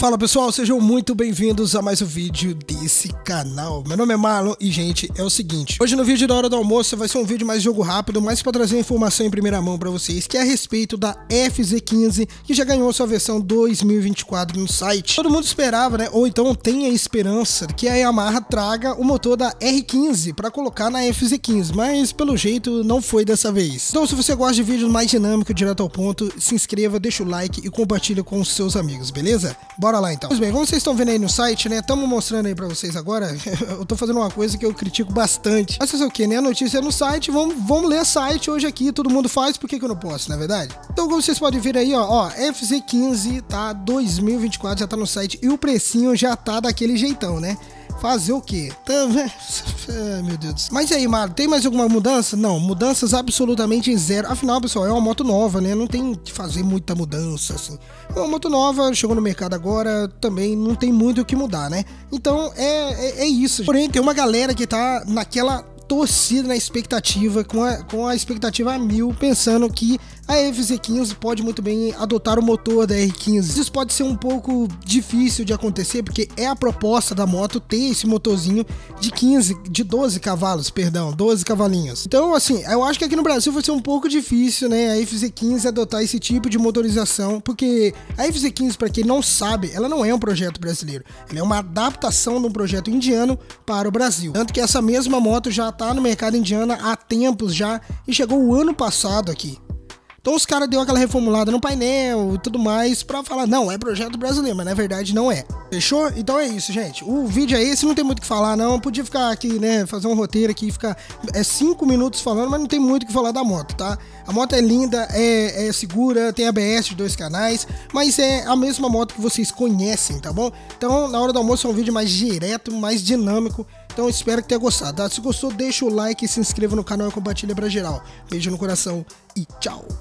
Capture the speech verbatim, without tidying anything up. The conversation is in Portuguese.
Fala pessoal, sejam muito bem-vindos a mais um vídeo desse canal. Meu nome é Marlon e, gente, é o seguinte. Hoje no vídeo da hora do almoço vai ser um vídeo mais jogo rápido, mas para trazer informação em primeira mão para vocês, que é a respeito da F Z quinze, que já ganhou sua versão dois mil e vinte e quatro no site. Todo mundo esperava, né, ou então tem a esperança que a Yamaha traga o motor da R quinze para colocar na F Z quinze, mas pelo jeito não foi dessa vez. Então se você gosta de vídeos mais dinâmicos, direto ao ponto, se inscreva, deixa o like e compartilha com os seus amigos, beleza? Bora lá então. Pois bem, como vocês estão vendo aí no site, né, estamos mostrando aí pra vocês agora, eu tô fazendo uma coisa que eu critico bastante. Mas fazer o que, né, a notícia é no site, vamos, vamos ler site hoje aqui, todo mundo faz, por que que eu não posso, não é verdade? Então como vocês podem ver aí, ó, ó, F Z quinze, tá, dois mil e vinte e quatro já tá no site e o precinho já tá daquele jeitão, né? Fazer o quê? Ai, meu Deus. Mas e aí, Mário, tem mais alguma mudança? Não, mudanças absolutamente zero. Afinal, pessoal, é uma moto nova, né? Não tem que fazer muita mudança, assim. É uma moto nova, chegou no mercado agora, também não tem muito o que mudar, né? Então, é, é, é isso. Porém, tem uma galera que tá naquela torcida, na expectativa, com a, com a expectativa a mil, pensando que a F Z quinze pode muito bem adotar o motor da R quinze. Isso pode ser um pouco difícil de acontecer, porque é a proposta da moto ter esse motorzinho de quinze, de doze cavalos, perdão, doze cavalinhos. Então, assim, eu acho que aqui no Brasil vai ser um pouco difícil, né, a F Z quinze adotar esse tipo de motorização, porque a F Z quinze, para quem não sabe, ela não é um projeto brasileiro, ela é uma adaptação de um projeto indiano para o Brasil. Tanto que essa mesma moto já está no mercado indiano há tempos já e chegou o ano passado aqui. Então os caras deu aquela reformulada no painel e tudo mais pra falar, não, é projeto brasileiro, mas na verdade não é. Fechou? Então é isso, gente. O vídeo é esse, não tem muito o que falar, não. Eu podia ficar aqui, né, fazer um roteiro aqui e ficar é, cinco minutos falando, mas não tem muito o que falar da moto, tá? A moto é linda, é, é segura, tem A B S de dois canais, mas é a mesma moto que vocês conhecem, tá bom? Então, na hora do almoço é um vídeo mais direto, mais dinâmico. Então, espero que tenha gostado, tá? Se gostou, deixa o like, se inscreva no canal e compartilha pra geral. Beijo no coração e tchau!